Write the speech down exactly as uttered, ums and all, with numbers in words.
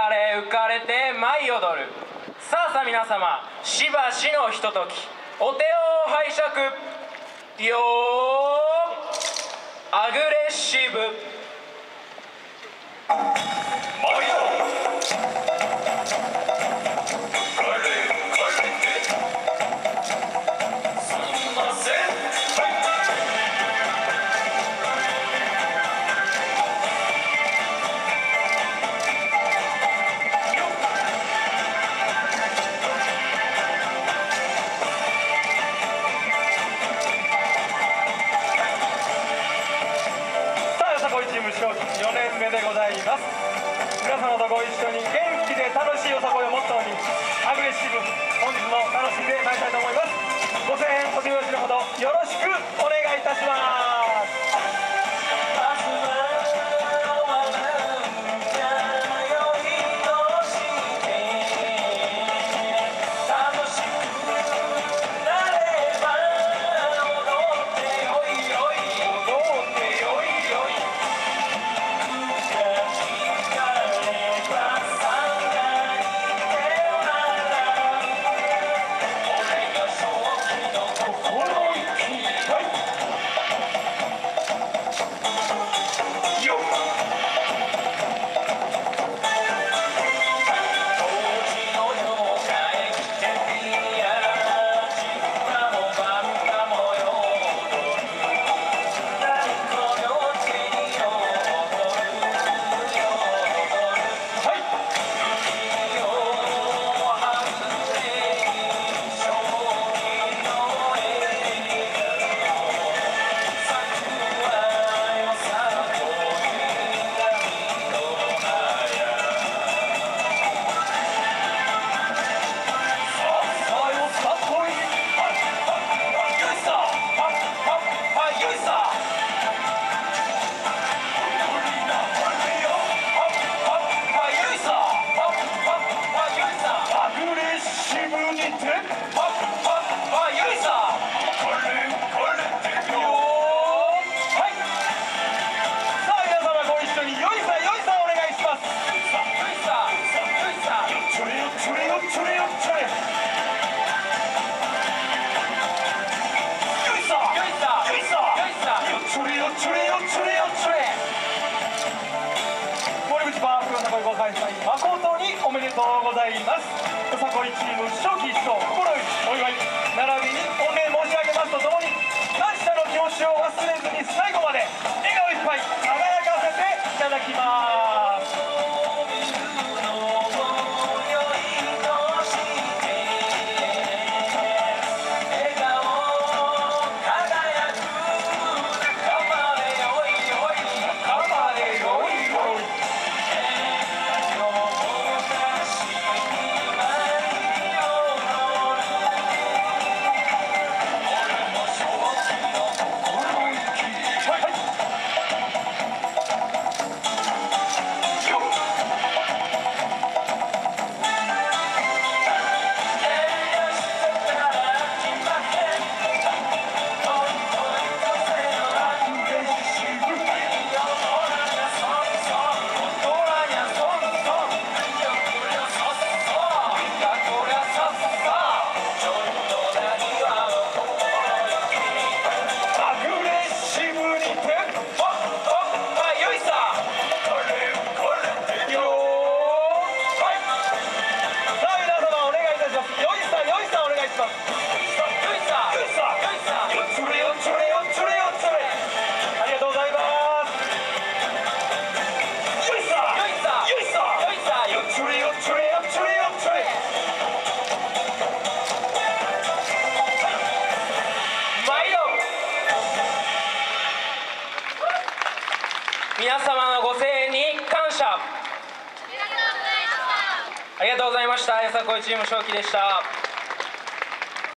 かれ浮かれて舞い踊る。さあさあ皆様、しばしのひとときお手を拝借よー。アグレッシブ舞い踊る。よねんめでございます。皆様とご一緒に元気で楽しいよさこいをモットーにアグレッシブ、本日も楽しんでまいりたいと思います。ご声援お手拍子のほどよろしくお願いいたします。ご開催誠におめでとうございます。よさこいチーム初期一同心よりお祝い並びに御礼申し上げますとともに、感謝の気持ちを忘れずに最後まで笑顔いっぱい輝かせていただきます。皆様のご声援に感謝。ありがとうございました。よさこいチーム正気でした。